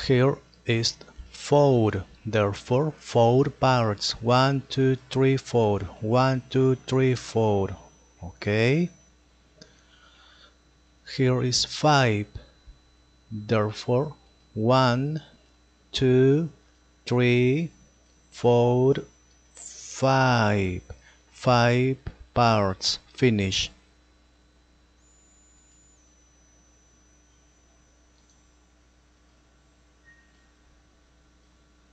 Here is 4, therefore 4 parts. 1, 2, 3, 4. 1, 2, 3, 4. Okay. Here is 5, therefore 1, 2, 3, 4, 5. 5 parts. Finish.